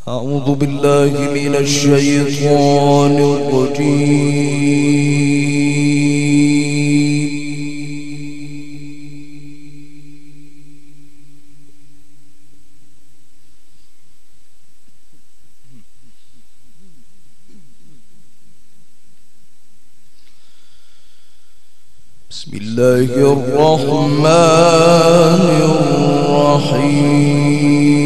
أعوذ بالله من الشيطان الرجيم. بسم الله الرحمن الرحيم.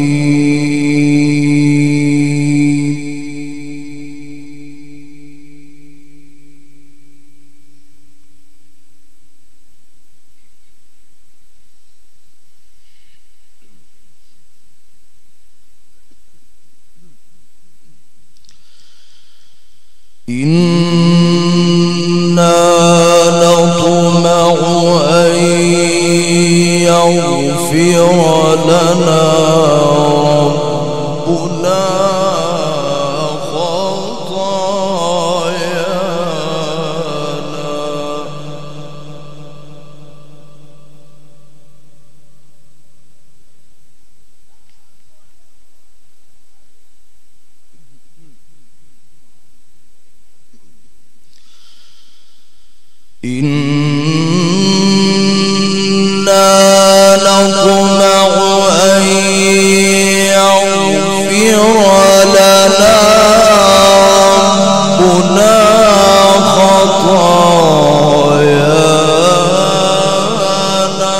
إنا نطمع أن يغفر لنا ربنا خطايانا إنا نطمع أن يغفر لنا ربنا خطايانا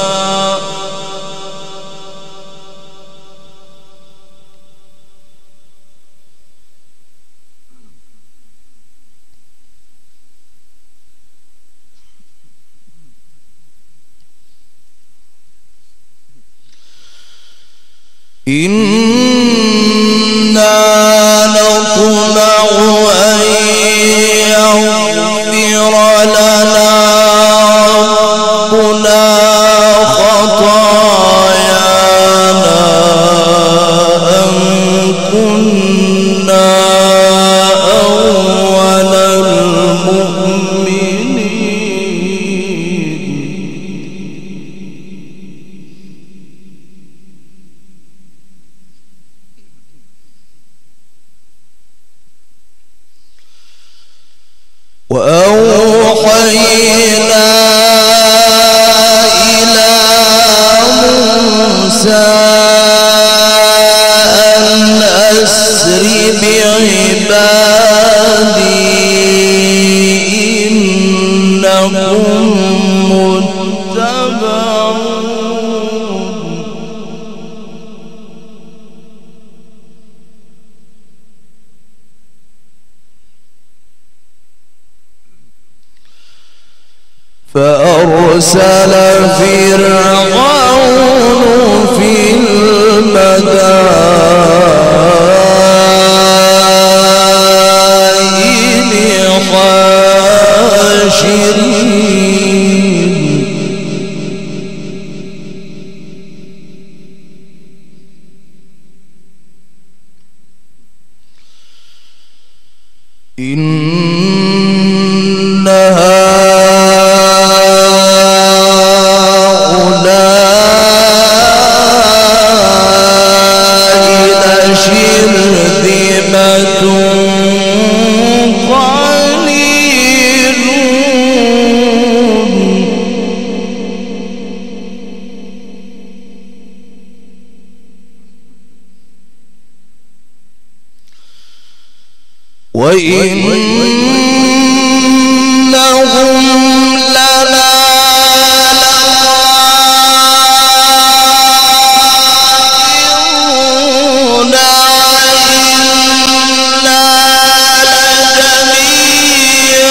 إنا نطمع أن يغفر لنا ربنا خطايانا أن كنا أول المؤمنين. وأوحينا إلى موسى أن أسر بعبادي إنكم متبعون. فأرسل فرعون في المدائن حاشرين إن وإنهم لنا لغافرون إنا لجميع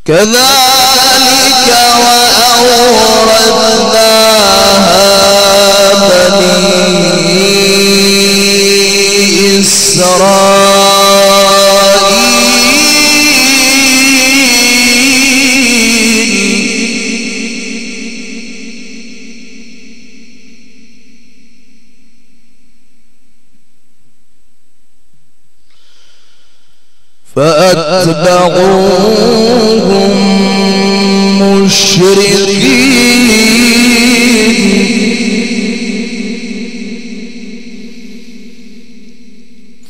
كذلك وأورثناها بني فأتبعوهم مشركين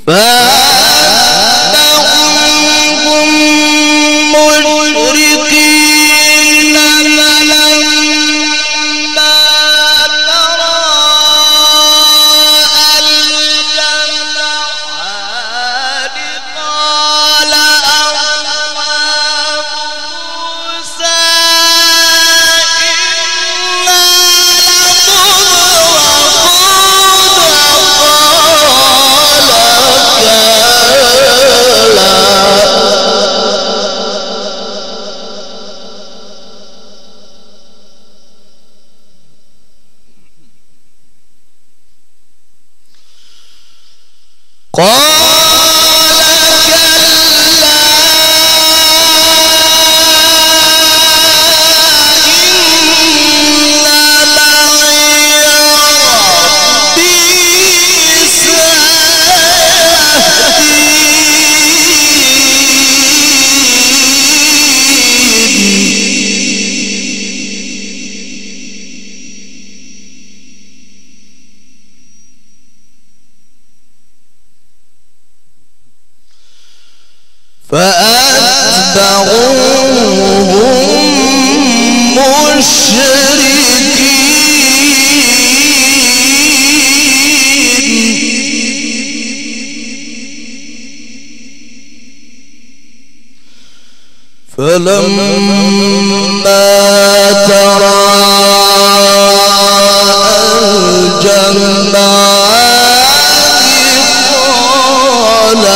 فلما تراءى الجمعان قال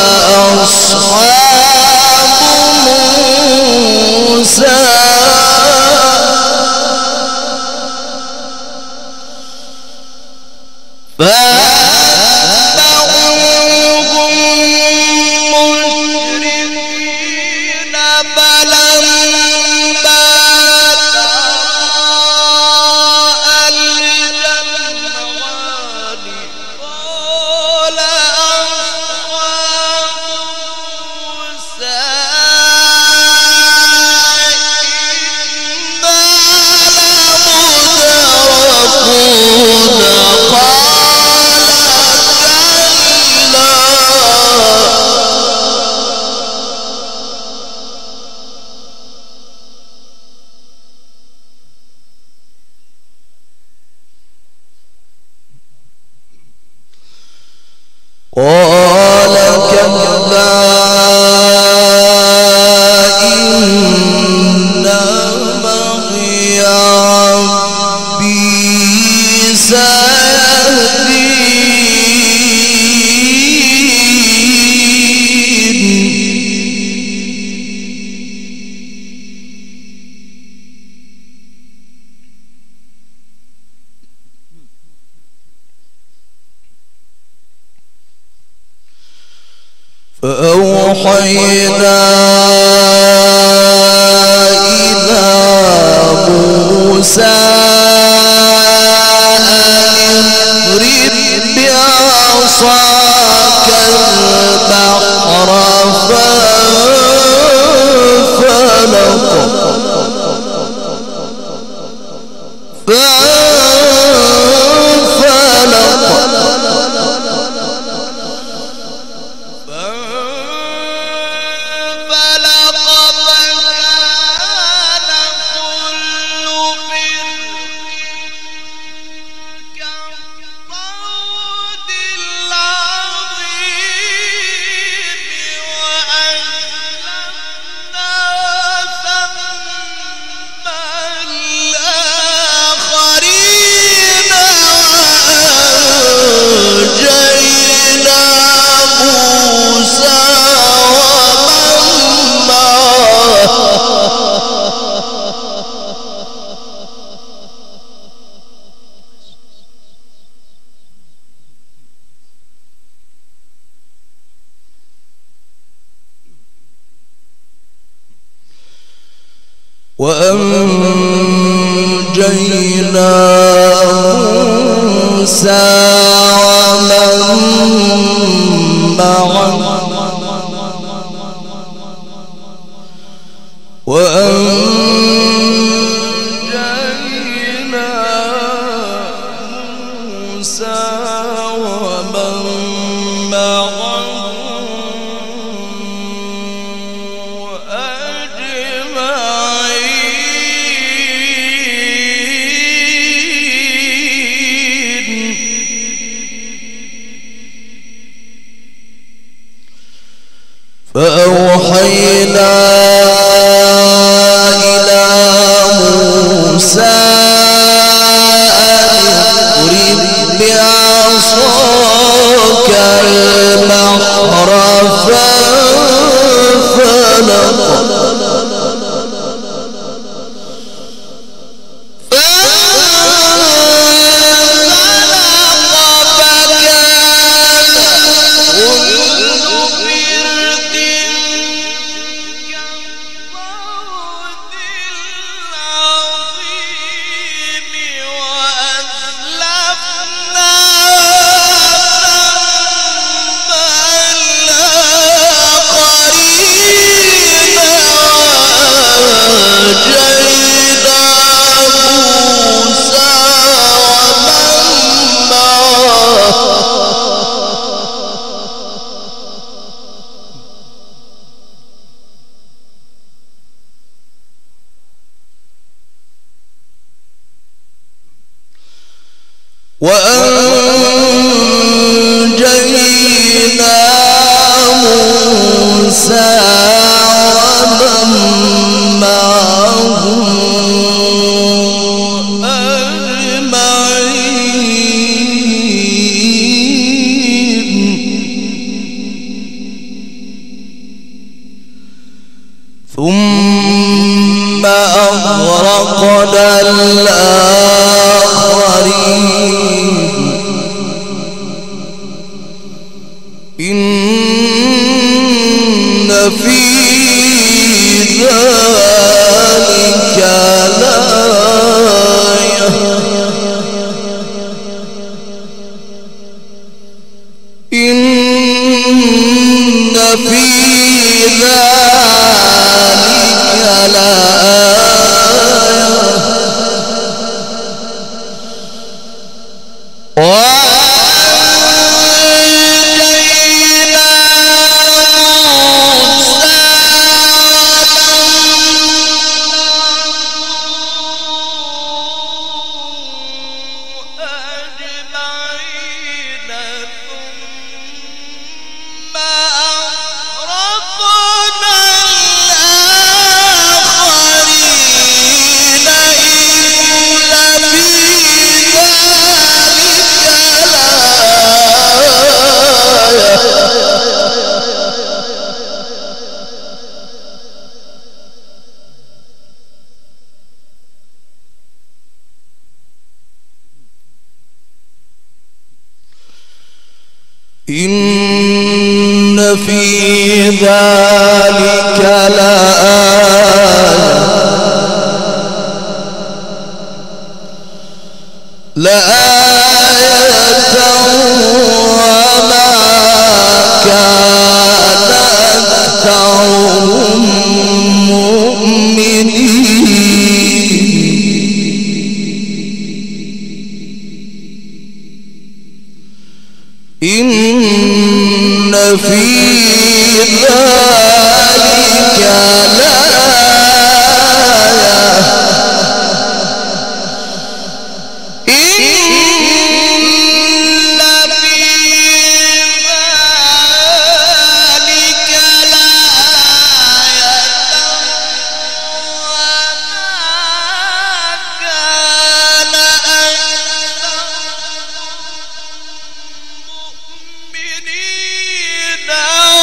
أصحاب موسى قال كلا إن معي ربي فأوحينا إلى موسى أن اضرب بعصاك البحر فانفلق وأنجينا موسى ومن معه وأنجينا موسى ومن معه فأوحينا إلى موسى أن اضرب بعصاك البحر فانفلق وأنجينا موسى ومن معه أجمعين ثم أغرقنا الآخرين إن في ذلك لآية إن في ذلك لآية إن في ذلك لآية وما كان أكثرهم مؤمنين إن في ذلك لآية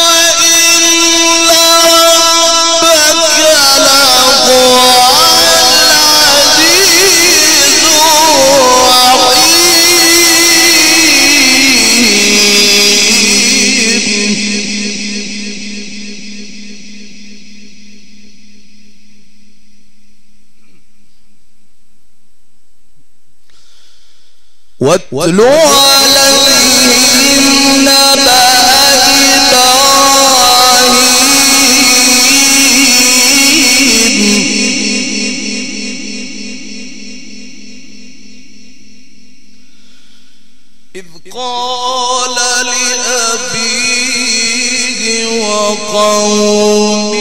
واتل عليهم نبأ إذ قال لأبيه وقومه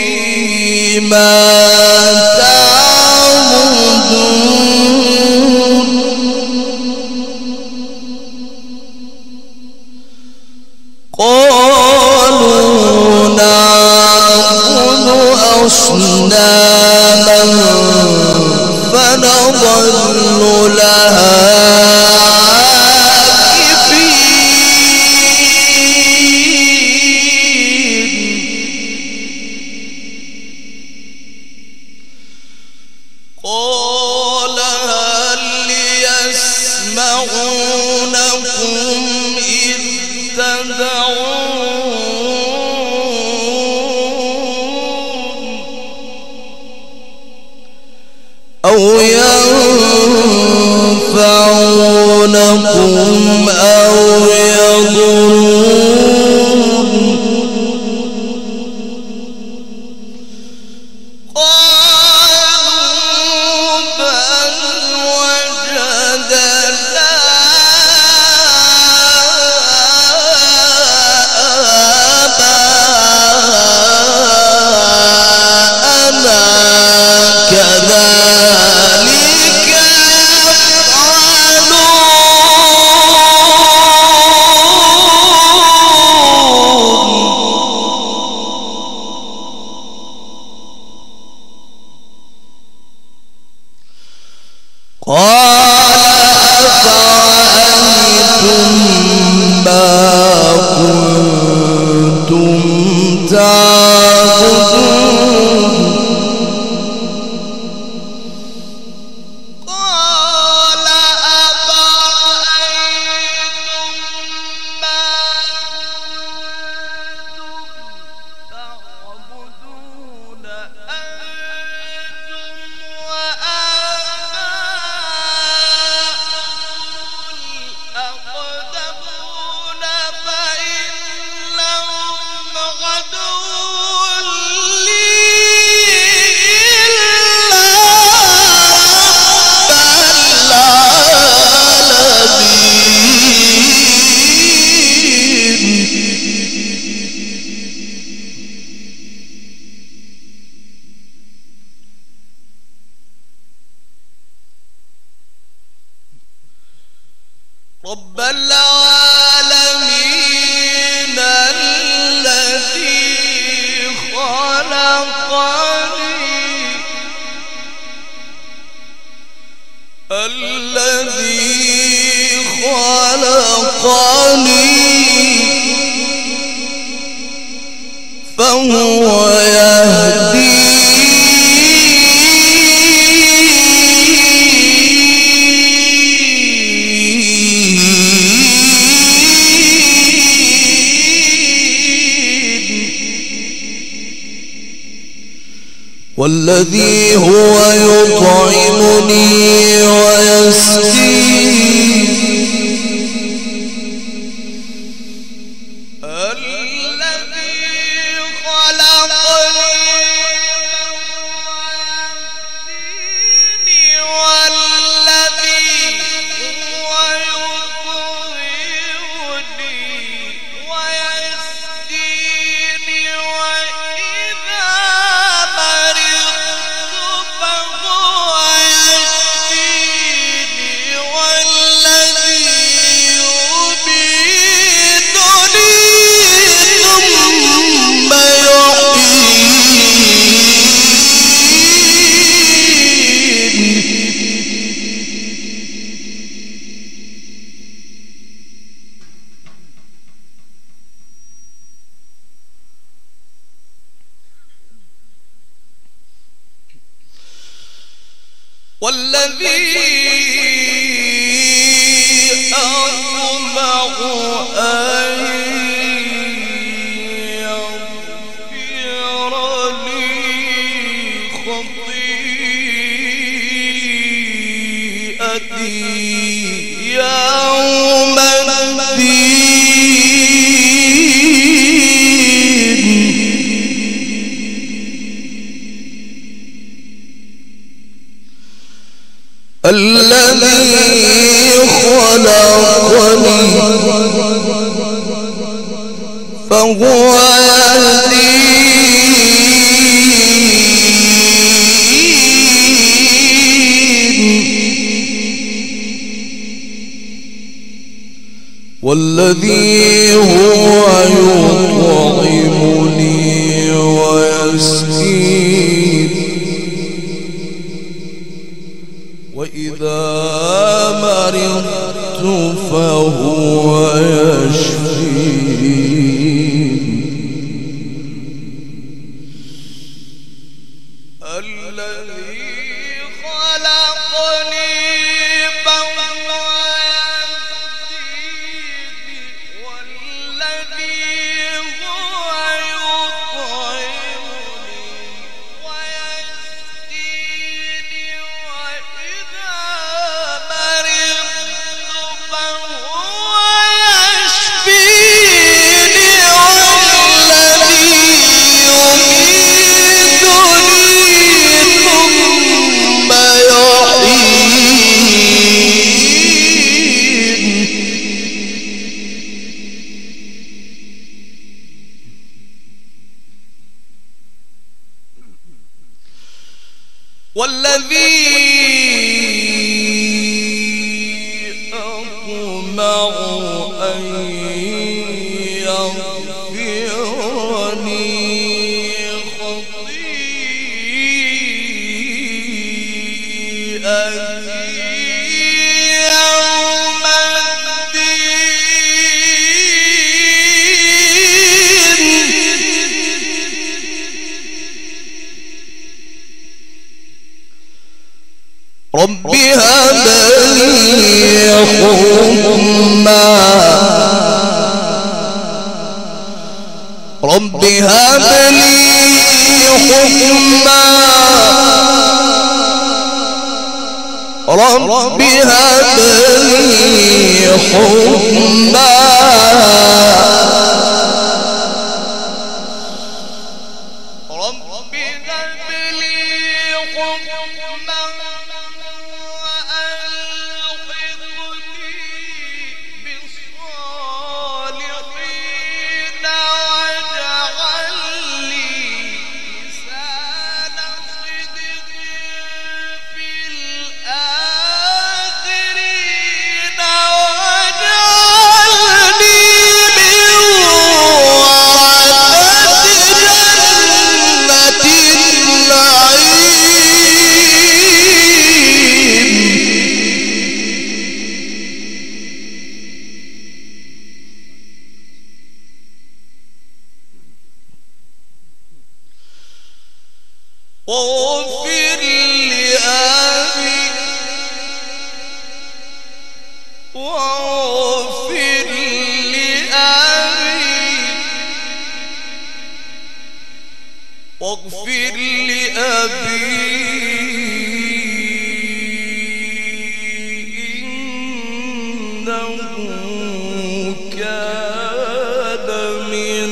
ما تعبدون قالوا نعبد أصناما فنظل لها قال هل يسمعونكم إذ تدعون أو ينفعونكم أو يضرون قال أفرأيتم ما كنتم تعبدون قال أفرأيتم ما كنتم تعبدون رب العالمين الذي خلقني فهو يهدين والذي هو يطعمني ويسقين الذي خلقني والذي هو يطعمني ويسقين وإذا والذي أطمع أن يغفر لي خطيئتي يوم الذي خلقني فهو يهدين والذي هو يطعمني ويسقين وإذا مرضت فهو يشفين الذي خلقني فهو يهديني والذي هو يطعمني ويسقيني وإذا مرضت فهو يشفيني والذي يميتني ثم والذي أطمع أن يغفرني خطيئتي يوم رب هب لي حكما رب هب لي حكما رب هب لي حكما واغفر لأبي واغفر لأبي واغفر لأبي إنه كان من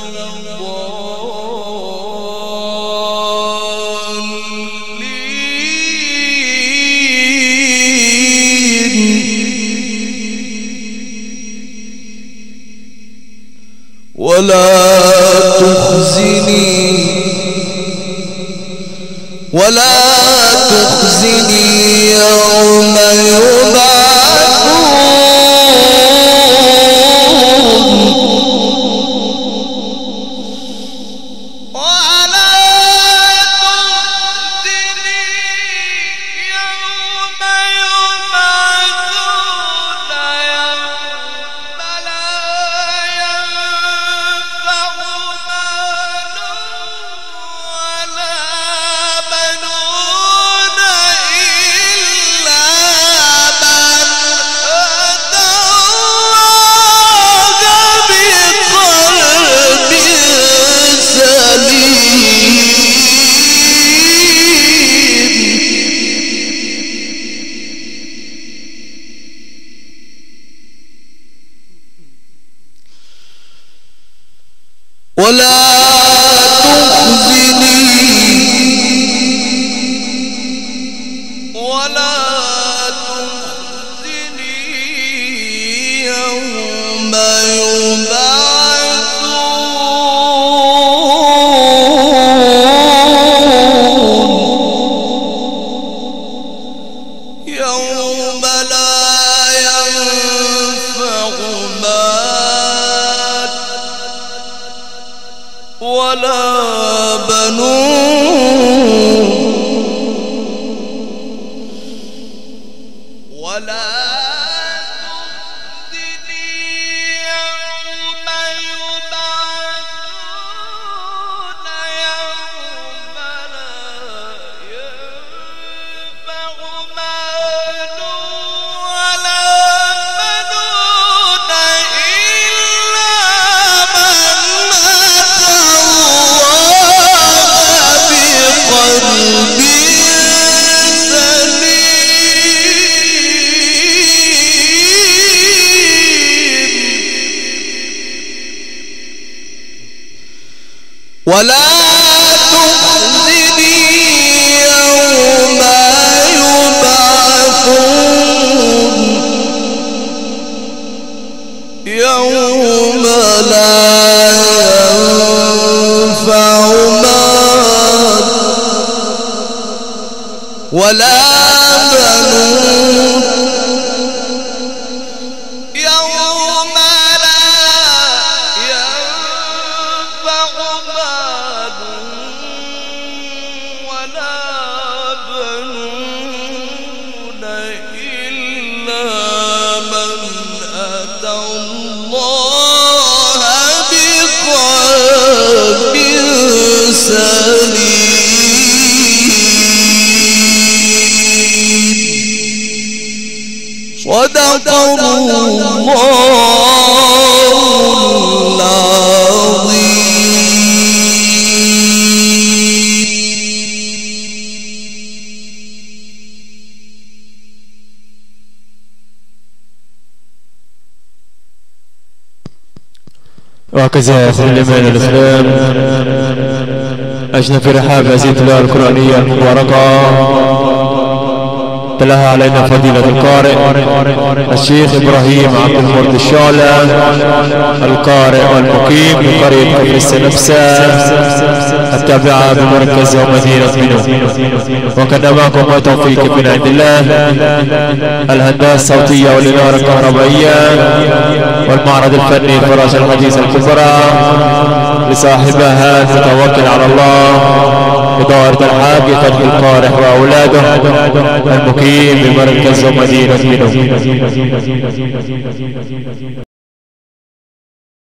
ولا تخزني يوم يبعثون ولا تخزني يوم يبعثون يوم لا ينفع مال ولا بنون إلا من ولا تخزني يوم يبعثون يوم لا ينفع مال ولا بنون يوم لا ينفع مال ولا بنون إلا من أتى الله بقلب سليم. صدق الله العظيم. وهكذا سلمان الإسلام أجنى في رحاب هذه التلاوة القرآنية المباركة. تلاها علينا فضيلة القارئ الشيخ إبراهيم عبد المرد الشعلة القارئ والمقيم بقرية كفر السنبسة التابعة بمركز ومدينة منو. وكان معكم وتوفيق من عند الله الهندسة الصوتية والإنارة الكهربائية والمعرض الفني فراشة الحديث الكبرى لصاحبها تتوكل على الله إدارة الحاج فتحي القارئ وأولاده المقيم بمركز ومدينة منو.